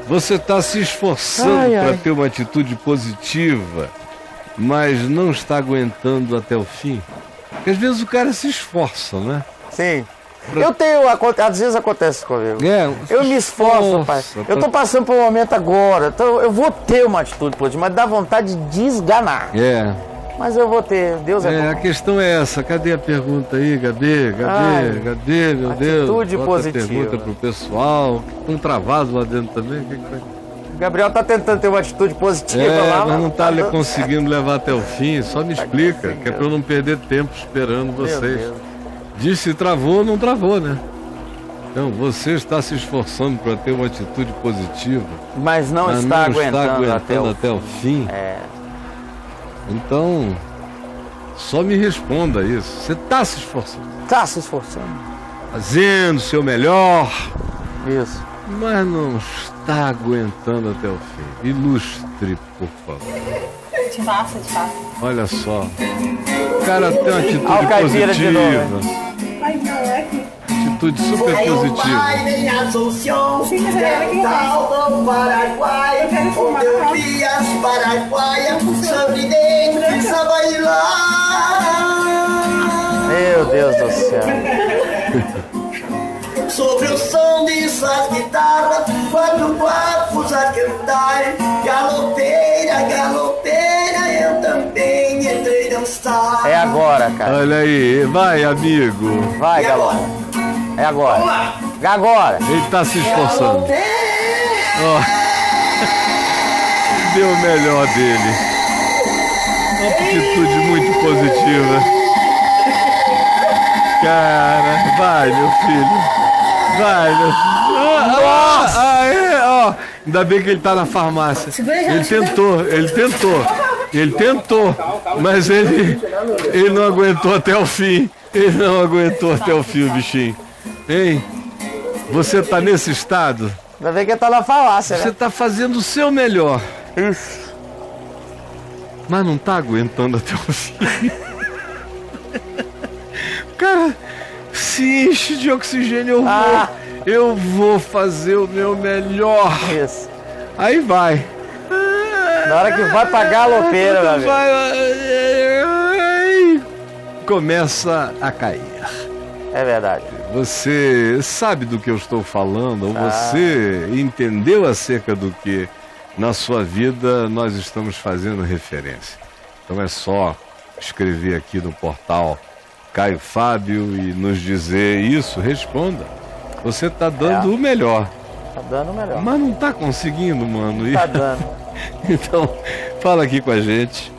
Você está se esforçando para ter uma atitude positiva, mas não está aguentando até o fim? Porque às vezes o cara se esforça, né? Sim. Eu tenho, às vezes acontece comigo. Eu me esforço, rapaz. Eu tô passando por um momento agora, então eu vou ter uma atitude positiva, mas dá vontade de desganar. Mas eu vou ter, Deus é bom. A questão é essa, cadê a pergunta aí, Gabi, meu Deus? Atitude positiva. Pergunta pro pessoal, estão travados lá dentro também, o que foi? O Gabriel tá tentando ter uma atitude positiva lá. Mas não tá conseguindo levar até o fim, só me explica, que é pra eu não perder tempo esperando vocês. Diz se travou ou não travou, né? Então, você está se esforçando para ter uma atitude positiva, mas não está aguentando até o fim. Então, só me responda isso. Você está se esforçando? Está se esforçando. Fazendo o seu melhor. Isso. Mas não está aguentando até o fim. Ilustre, por favor. Te faço. Olha só. O cara tem uma atitude positiva. Atitude super positiva. Meu Deus do céu. Sobre o som de suas guitarras, quatro corpos a cantar. Galopeira, eu também entrei dançar. É agora, cara. Olha aí, vai, amigo. Vai, Galo. É agora. Agora. Ele tá se esforçando. Deu o melhor dele. Uma atitude muito positiva. Cara, vai, meu filho. Vai, meu filho. Ainda bem que ele tá na farmácia. Ele tentou, mas ele não aguentou até o fim. Ele não aguentou até o fim, o bichinho. Hein? Você tá nesse estado? Ainda bem que ele tá na farmácia, né? Você tá fazendo o seu melhor. Isso. Mas não tá aguentando até o fim. Cara, se enche de oxigênio, eu vou fazer o meu melhor. Isso. Aí vai. Na hora que vai pra galopeira, meu amigo. Começa a cair. É verdade. Você sabe do que eu estou falando? Ou você entendeu acerca do que na sua vida nós estamos fazendo referência? Então é só escrever aqui no portal Caio Fábio e nos dizer isso, responda. Você está dando o melhor. Tá dando o melhor. Mas não está conseguindo, mano. Tá dando. Então, fala aqui com a gente.